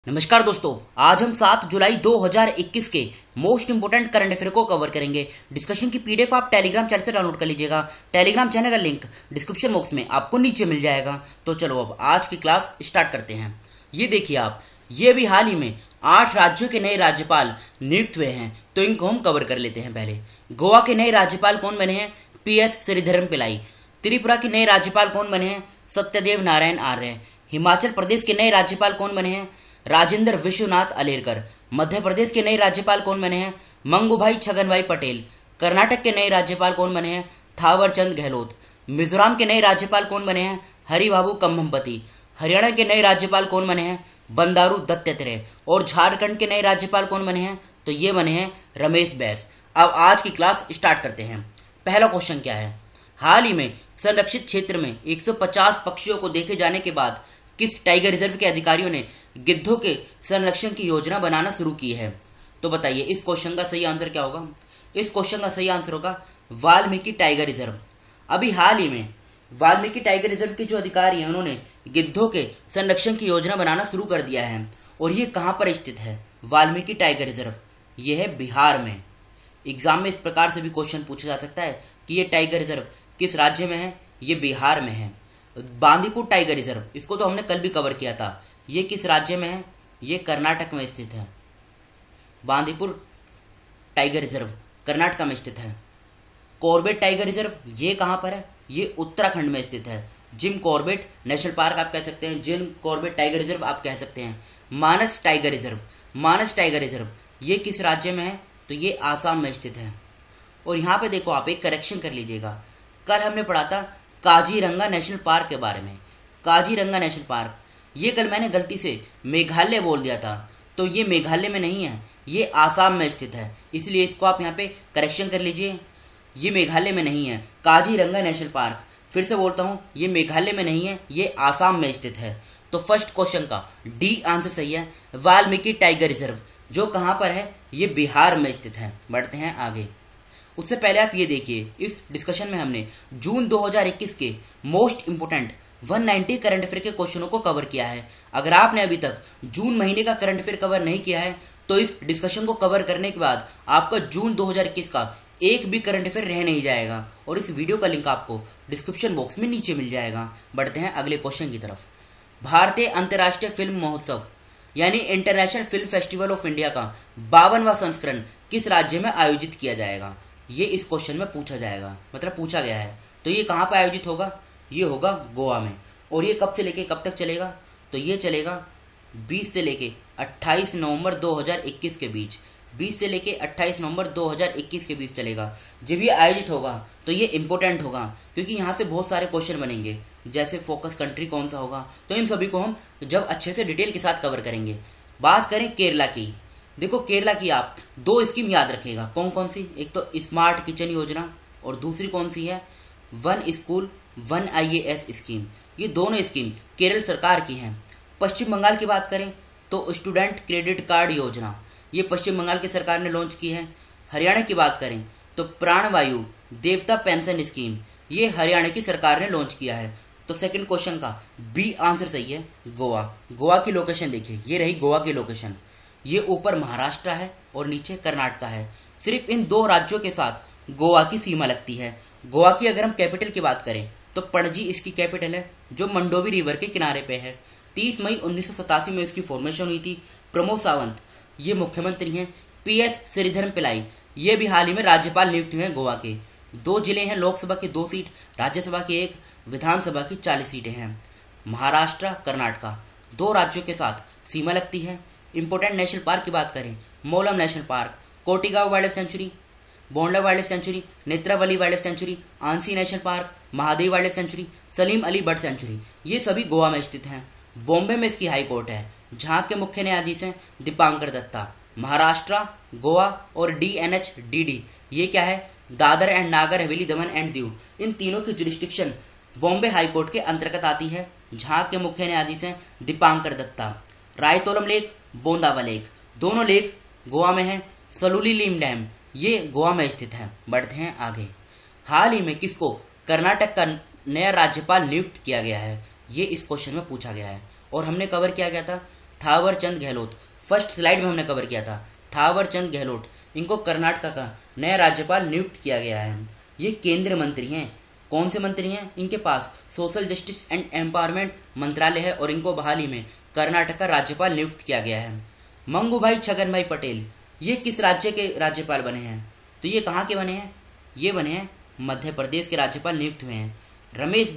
नमस्कार दोस्तों, आज हम 7 जुलाई 2021 के मोस्ट इंपोर्टेंट करंट अफेयर को कवर करेंगे। डिस्कशन की पीडीएफ आप टेलीग्राम चैनल से डाउनलोड कर लीजिएगा। टेलीग्राम चैनल का लिंक डिस्क्रिप्शन बॉक्स में आपको नीचे मिल जाएगा। तो चलो अब आज की क्लास स्टार्ट करते हैं। ये देखिए आप, ये भी हाल ही में 8 राज्यों के नए राज्यपाल नियुक्त हुए हैं, तो इनको हम कवर कर लेते हैं। पहले गोवा के नए राज्यपाल कौन बने हैं? PS श्रीधरन पिल्लाई। त्रिपुरा के नए राज्यपाल कौन बने हैं? सत्यदेव नारायण आर्य। हिमाचल प्रदेश के नए राज्यपाल कौन बने हैं? राजेंद्र विश्वनाथ अलेरकर। मध्य प्रदेश के नए राज्यपाल कौन बने हैं? मंगूभाई छगनभाई पटेल। कर्नाटक के नए राज्यपाल कौन बने हैं? थावरचंद गहलोत। मिजोरम के नए राज्यपाल कौन बने हैं? हरिबाबू कम्भमपति। हरियाणा के नए राज्यपाल कौन बने हैं? बंदारू दत्तात्रेय। और झारखंड के नए राज्यपाल कौन बने हैं? तो ये बने हैं रमेश बैस। अब आज की क्लास स्टार्ट करते हैं। पहला क्वेश्चन क्या है? हाल ही में संरक्षित क्षेत्र में 150 पक्षियों को देखे जाने के बाद किस टाइगर रिजर्व के अधिकारियों ने गिद्धों के संरक्षण की योजना बनाना शुरू की है? तो बताइए इस क्वेश्चन का सही आंसर क्या होगा? इस क्वेश्चन का सही आंसर होगा वाल्मीकि टाइगर रिजर्व। अभी हाल ही में वाल्मीकि टाइगर रिजर्व के जो अधिकारी हैं उन्होंने गिद्धों के संरक्षण की योजना बनाना शुरू कर दिया है। और ये कहां पर स्थित है? वाल्मीकि टाइगर रिजर्व ये है बिहार में। एग्जाम में इस प्रकार से भी क्वेश्चन पूछा जा सकता है कि ये टाइगर रिजर्व किस राज्य में है? ये बिहार में है। बांदीपुर टाइगर रिजर्व, इसको तो हमने कल भी कवर किया था। ये किस राज्य में है? ये कर्नाटक में स्थित है। बांदीपुर टाइगर रिजर्व कर्नाटक में स्थित है। कॉर्बेट टाइगर रिजर्व ये कहां पर है? ये उत्तराखंड में स्थित है। जिम कॉर्बेट नेशनल पार्क आप कह सकते हैं, जिम कॉर्बेट टाइगर रिजर्व आप कह सकते हैं। Manas tiger reserve, Manas tiger reserve ये किस राज्य में है? तो ये आसाम में स्थित है। और यहाँ पे देखो आप एक करेक्शन कर लीजिएगा, कल हमने पढ़ा था काजीरंगा नेशनल पार्क के बारे में। काजीरंगा नेशनल पार्क ये कल मैंने गलती से मेघालय बोल दिया था, तो ये मेघालय में नहीं है, ये आसाम में स्थित है। इसलिए इसको आप यहाँ पे करेक्शन कर लीजिए, ये मेघालय में नहीं है। काजीरंगा नेशनल पार्क, फिर से बोलता हूँ, ये मेघालय में नहीं है, ये आसाम में स्थित है। तो फर्स्ट क्वेश्चन का डी आंसर सही है। वाल्मीकि टाइगर रिजर्व जो कहाँ पर है? ये बिहार में स्थित है। बढ़ते हैं आगे। उससे पहले आप ये देखिए, इस डिस्कशन में हमने जून 2021 के मोस्ट इंपोर्टेंट 190 करंट अफेयर के क्वेश्चनों को कवर किया है। अगर आपने अभी तक जून महीने का करंट अफेयर कवर नहीं किया है तो इस डिस्कशन को कवर करने के बाद आपका जून 2021 का एक भी करंट अफेयर रह नहीं जाएगा। और इस वीडियो का लिंक आपको डिस्क्रिप्शन बॉक्स में नीचे मिल जाएगा। बढ़ते हैं अगले क्वेश्चन की तरफ। भारतीय अंतर्राष्ट्रीय फिल्म महोत्सव यानी international film festival of India का 52वां संस्करण किस राज्य में आयोजित किया जाएगा? ये इस क्वेश्चन में पूछा जाएगा, मतलब पूछा गया है। तो ये कहाँ पर आयोजित होगा? ये होगा गोवा में। और ये कब से लेके कब तक चलेगा? तो ये चलेगा 20 से लेके 28 नवंबर 2021 के बीच। 20 से लेके 28 नवंबर 2021 के बीच चलेगा। जब ये आयोजित होगा तो ये इंपॉर्टेंट होगा, क्योंकि यहाँ से बहुत सारे क्वेश्चन बनेंगे, जैसे फोकस कंट्री कौन सा होगा। तो इन सभी को हम जब अच्छे से डिटेल के साथ कवर करेंगे। बात करें केरला की, देखो केरला की आप 2 स्कीम याद रखिएगा। कौन कौन सी? एक तो स्मार्ट किचन योजना और दूसरी कौन सी है? 1 स्कूल 1 IAS स्कीम। ये दोनों स्कीम केरल सरकार की हैं। पश्चिम बंगाल की बात करें तो स्टूडेंट क्रेडिट कार्ड योजना, ये पश्चिम बंगाल की सरकार ने लॉन्च की है। हरियाणा की बात करें तो प्राणवायु देवता पेंशन स्कीम, ये हरियाणा की सरकार ने लॉन्च किया है। तो सेकंड क्वेश्चन का बी आंसर सही है, गोवा। गोवा की लोकेशन देखिए, ये रही गोवा की लोकेशन। ये ऊपर महाराष्ट्र है और नीचे कर्नाटक है। सिर्फ इन 2 राज्यों के साथ गोवा की सीमा लगती है। गोवा की अगर हम कैपिटल की बात करें तो पणजी इसकी कैपिटल है, जो मंडोवी रिवर के किनारे पे है। 30 मई 1987 में इसकी फॉर्मेशन हुई थी। प्रमोद सावंत ये मुख्यमंत्री हैं। PS श्रीधरन पिल्लाई ये भी हाल ही में राज्यपाल नियुक्त हुए हैं गोवा के। 2 जिले हैं, लोकसभा की 2 सीट, राज्यसभा की 1, विधानसभा की 40 सीटें हैं। महाराष्ट्र कर्नाटक 2 राज्यों के साथ सीमा लगती है। इंपोर्टेंट नेशनल पार्क की बात करें, Mollem national park, Cotigao wildlife sanctuary, Bondla wildlife sanctuary, Netravali wildlife sanctuary, Anshi national park, Mahadev wildlife sanctuary, Salim Ali bird sanctuary, ये सभी गोवा में स्थित हैं। बॉम्बे में इसकी हाई कोर्ट है, जहां के मुख्य न्यायाधीश हैं दीपांकर दत्ता। महाराष्ट्र, गोवा और DNH DD ये क्या है? Dadar and Nagar Haveli, Daman and Diu, इन तीनों की जुरिस्डिक्शन बॉम्बे हाई कोर्ट के अंतर्गत आती है, जहां के मुख्य न्यायाधीश हैं दीपांकर दत्ता। रायतोलम लेक, बोंदावा लेक, दोनों लेक गोवा में है। सलुली लीम डैम ये गोवा में स्थित है। बढ़ते हैं आगे। हाल ही में किसको कर्नाटक का नया राज्यपाल नियुक्त किया गया है? ये इस क्वेश्चन में पूछा गया है और हमने कवर किया गया था थावर चंद गहलोत, फर्स्ट स्लाइड में हमने कवर किया था। थावर चंद गहलोत, इनको कर्नाटका का नया राज्यपाल नियुक्त किया गया है। ये केंद्रीय मंत्री हैं। कौन से मंत्री हैं? इनके पास सोशल जस्टिस एंड एम्पावरमेंट मंत्रालय है और इनको हाल ही में कर्नाटक का राज्यपाल नियुक्त किया गया है। मंगूभाई छगन भाई पटेल, ये किस राज्य के राज्यपाल बने हैं? तो ये कहाँ के बने हैं? ये बने हैं मध्य प्रदेश के राज्यपाल नियुक्त हुए हैं। रमेश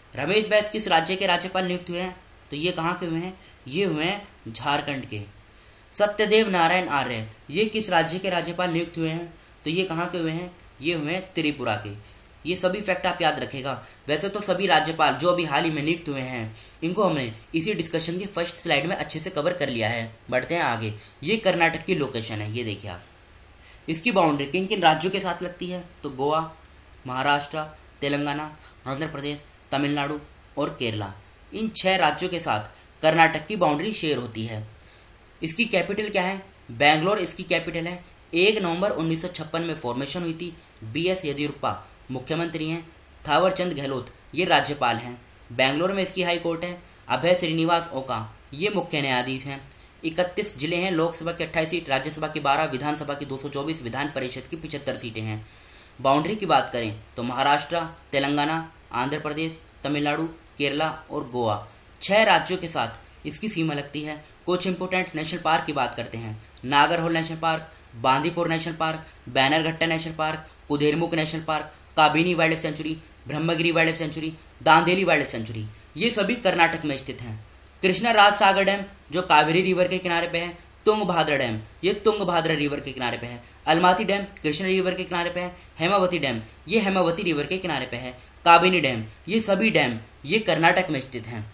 बैस किस राज्य के राज्यपाल नियुक्त हुए हैं? तो ये कहाँ के हुए हैं? ये हुए हैं झारखंड के। सत्यदेव नारायण आर्य, ये किस राज्य के राज्यपाल नियुक्त हुए हैं? तो ये कहाँ के हुए हैं? ये हुए हैं त्रिपुरा के। ये सभी फैक्ट आप याद रखेगा। वैसे तो सभी राज्यपाल जो अभी हाल ही में नियुक्त हुए हैं, इनको हमने इसी डिस्कशन की फर्स्ट स्लाइड में अच्छे से कवर कर लिया है। बढ़ते हैं आगे। ये कर्नाटक की लोकेशन है, ये देखिए आप। इसकी बाउंड्री किन किन राज्यों के साथ लगती है? तो गोवा, महाराष्ट्र, तेलंगाना, आंध्र प्रदेश, तमिलनाडु और केरला, इन 6 राज्यों के साथ कर्नाटक की बाउंड्री शेयर होती है। इसकी कैपिटल क्या है? बैंगलोर इसकी कैपिटल है। 1 नवंबर 1956 में फॉर्मेशन हुई थी। BS येदियुरप्पा मुख्यमंत्री हैं। थावर चंद गहलोत ये राज्यपाल हैं। बैंगलोर में इसकी हाई कोर्ट है। अभय श्रीनिवास ओका ये मुख्य न्यायाधीश हैं। 31 जिले हैं। लोकसभा की 28 सीट, राज्यसभा की 12, विधानसभा की 224, विधान परिषद की 75 सीटें हैं। बाउंड्री की बात करें तो महाराष्ट्र, तेलंगाना, आंध्र प्रदेश, तमिलनाडु, केरला और गोवा, 6 राज्यों के साथ इसकी सीमा लगती है। कुछ इंपोर्टेंट नेशनल पार्क की बात करते हैं। Nagarhole national park, Bandipur national park, Bannerghatta national park, Kudremukh national park, Kabini wildlife sanctuary, Brahmagiri wildlife sanctuary, Dandeli wildlife sanctuary, ये सभी कर्नाटक में स्थित हैं। कृष्णा राज सागर डैम जो कावेरी रिवर के किनारे पे है। तुंगभद्रा डैम ये तुंगभद्रा रिवर के किनारे पे है। अलमाती डैम कृष्णा रिवर के किनारे पे है। हेमावती डैम ये हेमावती रिवर के किनारे पे है। काबिनी डैम, ये सभी डैम ये कर्नाटक में स्थित हैं।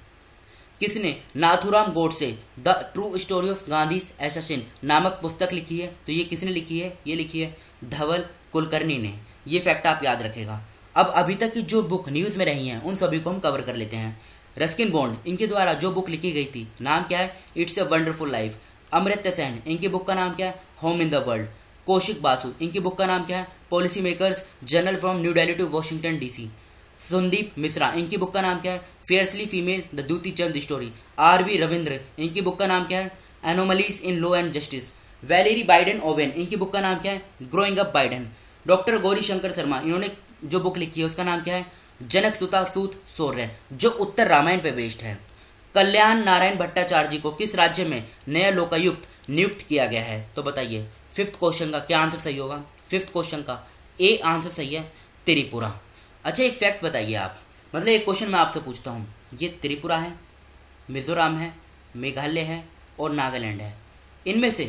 किसने Nathuram Godse the true story of Gandhi's assassin नामक पुस्तक लिखी है? तो ये किसने लिखी है? ये लिखी है धवल कुलकर्णी ने। ये फैक्ट आप याद रखेगा। अब अभी तक की जो बुक न्यूज़ में रही हैं उन सभी को हम कवर कर लेते हैं। रस्किन बॉन्ड इनके द्वारा जो बुक लिखी गई थी, नाम क्या है? It's a wonderful life. Amartya Sen इनकी बुक का नाम क्या है? Home in the world. Kaushik Basu इनकी बुक का नाम क्या है? Policy makers journal from new Delhi to Washington DC। Sandeep Mishra इनकी बुक का नाम क्या है? Fiercely female the Dutee Chand story. RV Ravindra इनकी बुक का नाम क्या है? Anomalies in law and justice. Valerie Biden Owen इनकी बुक का नाम क्या है? Growing up Biden. Doctor Gauri Shankar Sharma इन्होंने जो बुक लिखी है उसका नाम क्या है? जनक सुता सूत सौर्य, जो उत्तर रामायण पे बेस्ड है। कल्याण नारायण भट्टाचार्य जी को किस राज्य में नया लोकायुक्त नियुक्त किया गया है? तो बताइए 5th क्वेश्चन का क्या आंसर सही होगा? 5th क्वेश्चन का A आंसर सही है, त्रिपुरा। अच्छा एक फैक्ट बताइए आप, मतलब एक क्वेश्चन मैं आपसे पूछता हूँ, ये त्रिपुरा है, मिजोरम है, मेघालय है और नागालैंड है, इनमें से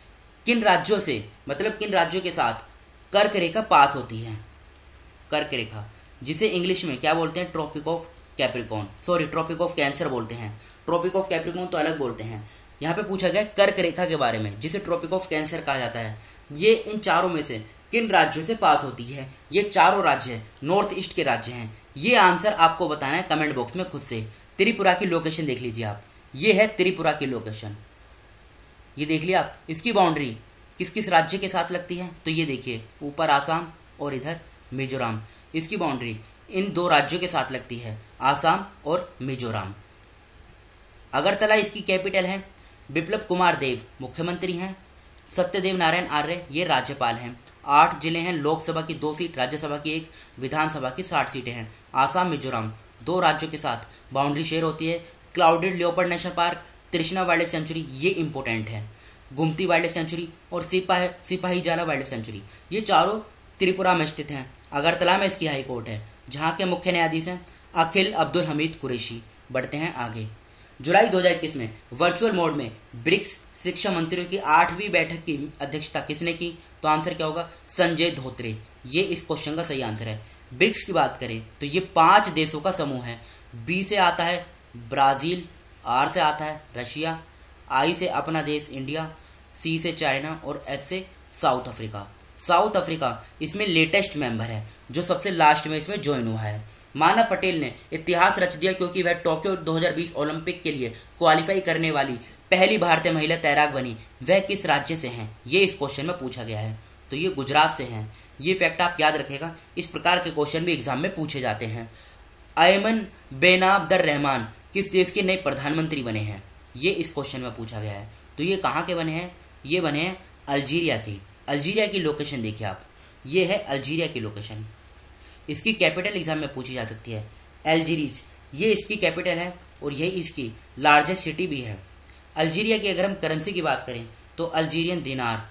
किन राज्यों से, मतलब किन राज्यों के साथ कर्क रेखा पास होती है? कर्क रेखा जिसे इंग्लिश में क्या बोलते हैं? Tropic of Capricorn, sorry tropic of cancer बोलते हैं। ट्रॉपिक ऑफ कैप्रिकॉर्न तो अलग बोलते हैं। यहाँ पे पूछा गया कर्क रेखा के बारे में, जिसे ट्रॉपिक ऑफ कैंसर कहा जाता है। ये इन चारों में से किन राज्यों से पास होती है? ये चारों राज्य नॉर्थ ईस्ट के राज्य हैं। ये आंसर आपको बताना है कमेंट बॉक्स में खुद से। त्रिपुरा की लोकेशन देख लीजिए आप, ये है त्रिपुरा की लोकेशन, ये देख लिया आप। इसकी बाउंड्री किस किस राज्य के साथ लगती है? तो ये देखिए ऊपर आसाम और इधर मिजोरम। इसकी बाउंड्री इन 2 राज्यों के साथ लगती है, आसाम और मिजोरम। अगरतला इसकी कैपिटल है। बिप्लब कुमार देव मुख्यमंत्री हैं। सत्यदेव नारायण आर्य ये राज्यपाल हैं। 8 जिले हैं। लोकसभा की 2 सीट, राज्यसभा की 1, विधानसभा की 60 सीटें हैं। आसाम मिजोरम 2 राज्यों के साथ बाउंड्री शेयर होती है। Clouded leopard national park, Trishna wildlife sanctuary ये इंपॉर्टेंट है, गुमती वाइल्ड लाइफ सेंचुरी और सिपाहीजाला वाइल्ड लाइफ सेंचुरी, ये चारों त्रिपुरा में स्थित हैं। अगरतला में इसकी हाई कोर्ट है, जहाँ के मुख्य न्यायाधीश हैं अखिल अब्दुल हमीद कुरैशी। बढ़ते हैं आगे। जुलाई 2021 में वर्चुअल मोड में ब्रिक्स शिक्षा मंत्रियों की 8वीं बैठक की अध्यक्षता किसने की? तो आंसर क्या होगा? संजय धोत्रे। ये इस क्वेश्चन का सही आंसर है। ब्रिक्स की बात करें तो ये 5 देशों का समूह है। B से आता है ब्राजील, R से आता है रशिया, I से अपना देश इंडिया, C से चाइना और S से साउथ अफ्रीका। साउथ अफ्रीका इसमें लेटेस्ट मेंबर है, जो सबसे लास्ट में इसमें ज्वाइन हुआ है। मानव पटेल ने इतिहास रच दिया, क्योंकि वह टोक्यो 2020 ओलंपिक के लिए क्वालिफाई करने वाली पहली भारतीय महिला तैराक बनी। वह किस राज्य से हैं? ये इस क्वेश्चन में पूछा गया है। तो ये गुजरात से हैं। ये फैक्ट आप याद रखेगा, इस प्रकार के क्वेश्चन भी एग्जाम में पूछे जाते हैं। अयमन बेनाबदर रहमान किस देश के नए प्रधानमंत्री बने हैं? ये इस क्वेश्चन में पूछा गया है। तो ये कहाँ के बने हैं? ये बने हैं अल्जीरिया के। अल्जीरिया की लोकेशन देखिए आप, ये है अल्जीरिया की लोकेशन। इसकी कैपिटल एग्जाम में पूछी जा सकती है, अल्जीरिस, ये इसकी कैपिटल है और यही इसकी लार्जेस्ट सिटी भी है। अल्जीरिया की अगर हम करेंसी की बात करें तो अल्जीरियन दिनार,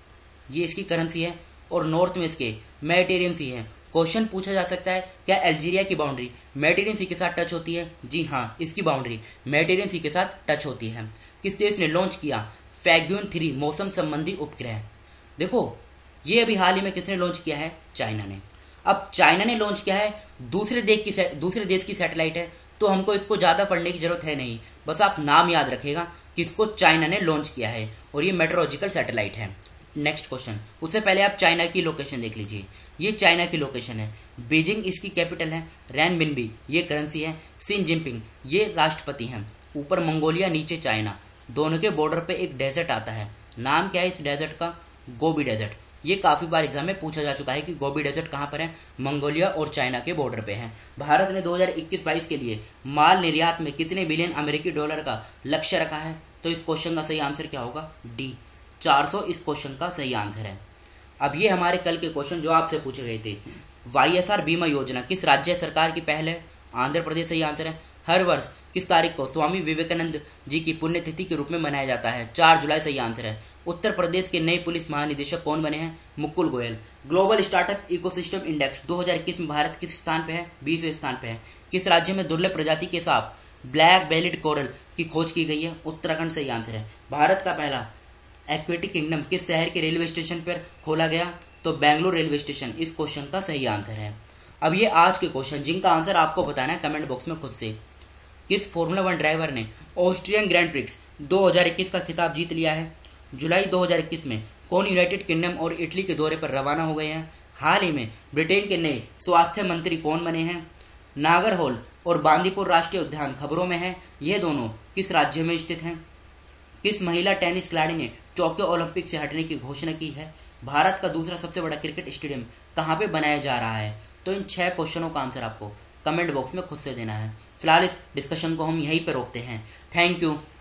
ये इसकी करेंसी है और नॉर्थ में इसके मेडिटेरियन सी है। क्वेश्चन पूछा जा सकता है, क्या अल्जीरिया की बाउंड्री मेडिटेरियन सी के साथ टच होती है? जी हाँ, इसकी बाउंड्री मेडिटेरियन सी के साथ टच होती है। किस देश ने लॉन्च किया फैग्यून 3 मौसम संबंधी उपग्रह? देखो, ये अभी हाल ही में किसने लॉन्च किया है? चाइना ने। अब चाइना ने लॉन्च किया है, दूसरे देश की सैटेलाइट है, तो हमको इसको ज़्यादा पढ़ने की जरूरत है नहीं, बस आप नाम याद रखेगा कि इसको चाइना ने लॉन्च किया है और ये मेट्रोलॉजिकल सैटेलाइट है। नेक्स्ट क्वेश्चन, उससे पहले आप चाइना की लोकेशन देख लीजिए। ये चाइना की लोकेशन है, बीजिंग इसकी कैपिटल है, रैनबिनबी ये करेंसी है, सी जिनपिंग ये राष्ट्रपति हैं, ऊपर मंगोलिया नीचे चाइना, दोनों के बॉर्डर पे एक डेजर्ट आता है। नाम क्या है इस डेजर्ट का? Gobi desert. ये काफी बार एग्जाम में पूछा जा चुका है कि गोबी डेजर्ट कहाँ पर है? मंगोलिया और चाइना के बॉर्डर पे है। भारत ने 2021-22 के लिए माल निर्यात में कितने बिलियन अमेरिकी डॉलर का लक्ष्य रखा है? तो इस क्वेश्चन का सही आंसर क्या होगा? डी, 400 इस क्वेश्चन का सही आंसर है। अब ये हमारे कल के क्वेश्चन जो आपसे पूछे गए थे। YSR बीमा योजना किस राज्य सरकार की पहल है? आंध्र प्रदेश सही आंसर है। हर वर्ष किस तारीख को स्वामी विवेकानंद जी की पुण्यतिथि के रूप में मनाया जाता है? 4 जुलाई सही आंसर है। उत्तर प्रदेश के नए पुलिस महानिदेशक कौन बने हैं? Mukul Goyal. Global startup ecosystem index 2021 में भारत किस स्थान पे है? 20वें स्थान पे है। किस राज्य में दुर्लभ प्रजाति के सांप ब्लैक बेलिड कोरल की खोज की गई है? उत्तराखंड सही आंसर है। भारत का पहला एक्वेटिक किंगडम किस शहर के रेलवे स्टेशन पर खोला गया? तो बेंगलुरु रेलवे स्टेशन इस क्वेश्चन का सही आंसर है। अब ये आज के क्वेश्चन जिनका आंसर आपको बताना है कमेंट बॉक्स में खुद से। किस फॉर्मूला 1 ड्राइवर ने ऑस्ट्रियन ग्रैंड प्रिक्स 2021 का खिताब जीत लिया है? जुलाई 2021 में कौन यूनाइटेड किंगडम और इटली के दौरे पर रवाना हो गए हैं? हाल ही में ब्रिटेन के नए स्वास्थ्य मंत्री कौन बने हैं? नागरहोल और बांदीपुर राष्ट्रीय उद्यान खबरों में है, ये दोनों किस राज्य में स्थित हैं? किस महिला टेनिस खिलाड़ी ने टोक्यो ओलंपिक से हटने की घोषणा की है? भारत का दूसरा सबसे बड़ा क्रिकेट स्टेडियम कहाँ पे बनाया जा रहा है? तो इन 6 क्वेश्चनों का आंसर आपको कमेंट बॉक्स में खुद से देना है। फिलहाल इस डिस्कशन को हम यहीं पर रोकते हैं। Thank you.